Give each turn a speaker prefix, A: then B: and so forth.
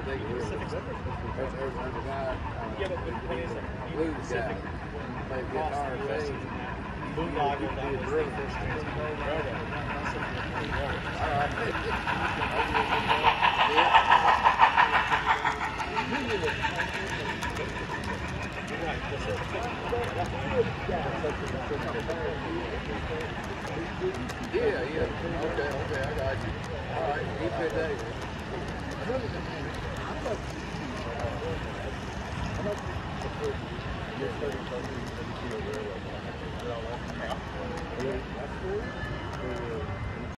A: they do. There's a guy, blues guy, played guitar and sing.
B: Boondoggle, that was the first thing.
A: Yeah, okay, I got you. All right, keep it day.